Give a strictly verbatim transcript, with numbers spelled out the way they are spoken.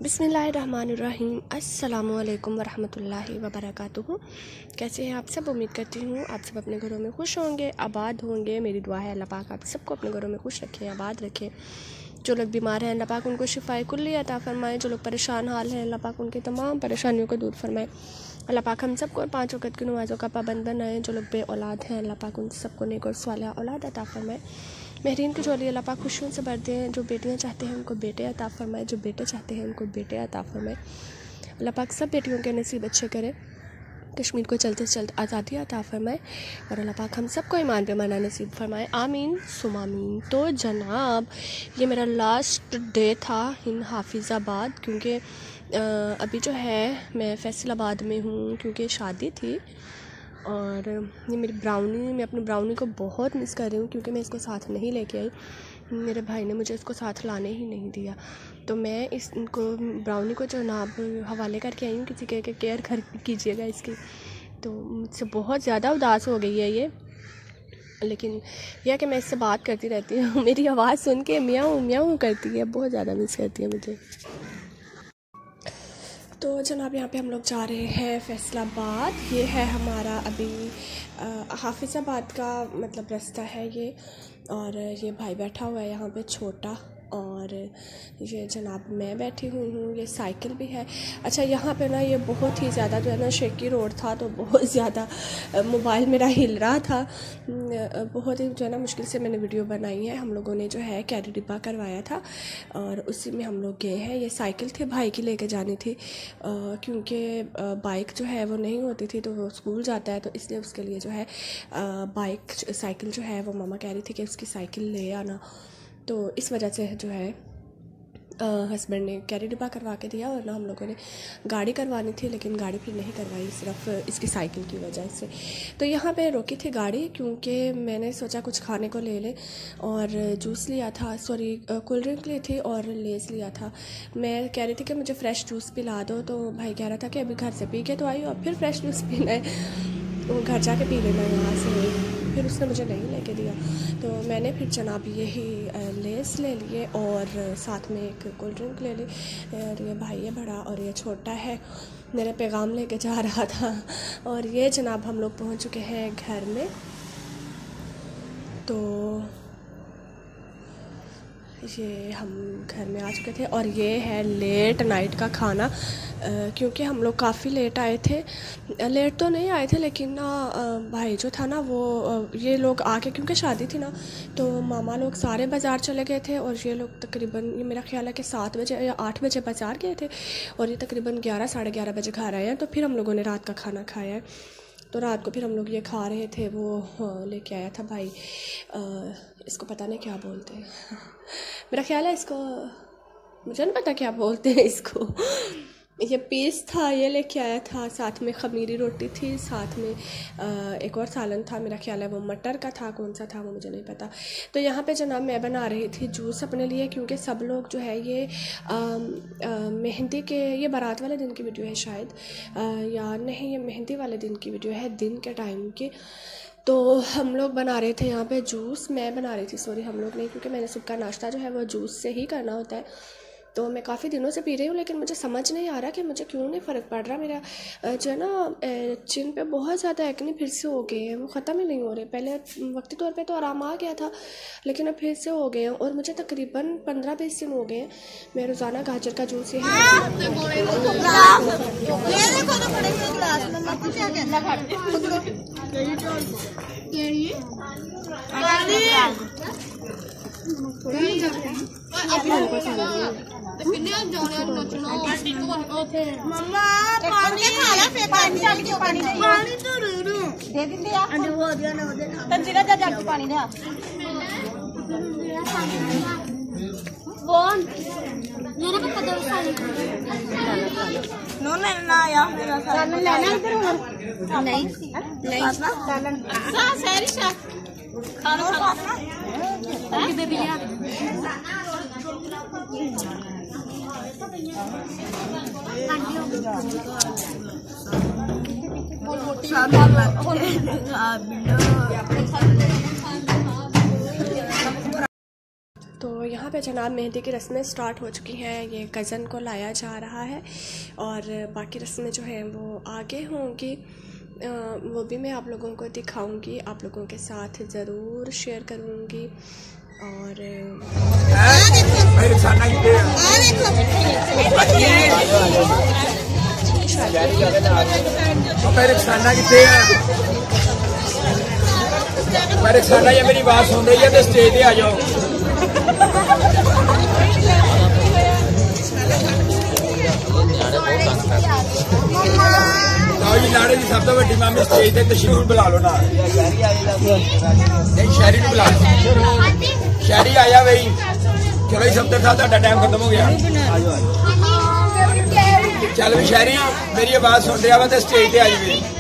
बिस्मिल्लाहिर्रहमानिर्रहीम अस्सलामुअलैकुम वरहमतुल्लाहि वबरकातुहू। कैसे हैं आप सब? उम्मीद करती हूँ आप सब अपने घरों में खुश होंगे, आबाद होंगे। मेरी दुआ है अल्लाह पाक आप सबको अपने घरों में खुश रखे, आबाद रखे। जो लोग बीमार हैं अल्लाह पाक उनको शिफाए कुल्ली अता फ़रमाए। जो लोग परेशान हाल हैं अल्लाह पाक उनकी तमाम परेशानियों को दूर फरमाए। अल्लाह पाक हम सबको पाँच वक़्त की नमाज़ों का पाबंद बनाए। जो लोग बे औलाद हैं अल्लाह पाक उन सबको नेक और सालिहा औलाद अता फ़रमाए। महरीन की झोली अल्लाह पाक खुशियों से भर दें। जो बेटियां चाहते हैं उनको बेटे अता फ़रमाए, जो बेटे चाहते हैं उनको बेटे अता फ़रमाए। अल्लाह पाक सब बेटियों के नसीब अच्छे करे, कश्मीर को चलते चलते आज़ादी अता फ़रमाए और अल्लाह पाक हम सबको ईमान पे मरना नसीब फरमाए। आमीन सुमा आमीन। तो जनाब ये मेरा लास्ट डे था इन हाफिज़ाबाद, क्योंकि अभी जो है मैं फैसलाबाद में हूँ क्योंकि शादी थी। और ये मेरी ब्राउनी, मैं अपनी ब्राउनी को बहुत मिस कर रही हूँ क्योंकि मैं इसको साथ नहीं लेके आई। मेरे भाई ने मुझे इसको साथ लाने ही नहीं दिया, तो मैं इस इनको ब्राउनी को जनाब हवाले करके आई हूँ। किसी के केयर कर कीजिएगा इसकी। तो मुझसे बहुत ज़्यादा उदास हो गई है ये, लेकिन यह कि मैं इससे बात करती रहती हूँ। मेरी आवाज़ सुन के म्याऊं म्याऊं करती है, बहुत ज़्यादा मिस करती है मुझे। तो जनाब यहाँ पे हम लोग जा रहे हैं फैसलाबाद। ये है हमारा अभी हाफिज़ाबाद का मतलब रास्ता है ये। और ये भाई बैठा हुआ है यहाँ पे छोटा, और ये जनाब मैं बैठी हुई हूँ। ये साइकिल भी है। अच्छा यहाँ पे ना ये बहुत ही ज़्यादा जो है ना शेकी रोड था, तो बहुत ज़्यादा मोबाइल मेरा हिल रहा था। बहुत ही जो है ना मुश्किल से मैंने वीडियो बनाई है। हम लोगों ने जो है कैरी डिब्बा करवाया था और उसी में हम लोग गए हैं। ये साइकिल थे भाई की लेके जानी थी, क्योंकि बाइक जो है वो नहीं होती थी, तो वो स्कूल जाता है, तो इसलिए उसके लिए जो है बाइक साइकिल जो है वो मामा कह रही थी कि उसकी साइकिल ले आना। तो इस वजह से जो है हस्बैंड ने कैरी डिब्बा करवा के दिया। और ना हम लोगों ने गाड़ी करवानी थी, लेकिन गाड़ी फिर नहीं करवाई सिर्फ इसकी साइकिल की वजह से। तो यहाँ पे रोकी थी गाड़ी क्योंकि मैंने सोचा कुछ खाने को ले लें, और जूस लिया था, सॉरी कोल्ड ड्रिंक ली थी और लेस लिया था। मैं कह रही थी कि मुझे फ़्रेश जूस पिला दो, तो भाई कह रहा था कि अभी घर से पी के तो आई हो, अब फिर फ्रेश जूस पीना है, वो घर जाके पी लेना यहाँ से। फिर उसने मुझे नहीं लेके दिया, तो मैंने फिर जनाब यही लेस ले लिए और साथ में एक कोल्ड ड्रिंक ले ली। और ये भाई है बड़ा और ये छोटा है, मेरे पैगाम लेके जा रहा था। और ये जनाब हम लोग पहुँच चुके हैं घर में। तो ये हम घर में आ चुके थे और ये है लेट नाइट का खाना, आ, क्योंकि हम लोग काफ़ी लेट आए थे। लेट तो नहीं आए थे, लेकिन ना भाई जो था ना वो ये लोग आके, क्योंकि शादी थी ना, तो मामा लोग सारे बाज़ार चले गए थे और ये लोग तकरीबन, ये मेरा ख्याल है कि सात बजे या आठ बजे बाज़ार गए थे और ये तकरीबन ग्यारह साढ़े ग्यारह बजे घर आए हैं। तो फिर हम लोगों ने रात का खाना खाया है। तो रात को फिर हम लोग ये खा रहे थे, वो लेके आया था भाई, आ, इसको पता नहीं क्या बोलते हैं, मेरा ख्याल है इसको, मुझे नहीं पता क्या बोलते हैं इसको। ये पीस था, ये लेके आया था। साथ में खमीरी रोटी थी, साथ में आ, एक और सालन था, मेरा ख्याल है वो मटर का था, कौन सा था वो मुझे नहीं पता। तो यहाँ पे जनाब मैं बना रही थी जूस अपने लिए, क्योंकि सब लोग जो है ये मेहंदी के, ये बारात वाले दिन की वीडियो है शायद, आ, या नहीं ये मेहंदी वाले दिन की वीडियो है, दिन के टाइम की। तो हम लोग बना रहे थे यहाँ पे जूस, मैं बना रही थी, सॉरी हम लोग नहीं, क्योंकि मैंने सुबह का नाश्ता जो है वो जूस से ही करना होता है। तो मैं काफ़ी दिनों से पी रही हूँ, लेकिन मुझे समझ नहीं आ रहा कि मुझे क्यों नहीं फ़र्क पड़ रहा। मेरा जो है ना चिन पे बहुत ज़्यादा एक्ने फिर से हो गए हैं, वो ख़त्म ही नहीं हो रहे। पहले वक्ती तौर पे तो आराम आ गया था, लेकिन अब फिर से हो गए हैं और मुझे तकरीबन पंद्रह बीस दिन हो गए हैं। मैं रोज़ाना गाजर का जूस ही तो यहाँ पे पे जनाब मेहंदी की रस्में स्टार्ट हो चुकी हैं। ये कज़न को लाया जा रहा है और बाकी रस्में जो हैं वो आगे होंगी, वो भी मैं आप लोगों को दिखाऊंगी, आप लोगों के साथ ज़रूर शेयर करूंगी। और रक्साना ये मेरी बात सुन रही है तो स्टेज पे आ जाओ। जी लाड़े की सब तो बड़ी मामी स्टेज पे तशरीफ बुला लो ना। नहीं शहरी को बुला लो, शहरी आया भाई। चलो जी सब साथ टाइम खत्म हो गया। चल भी शहरी मेरी आवाज सुन रहा वा तो स्टेज पे आ जाए।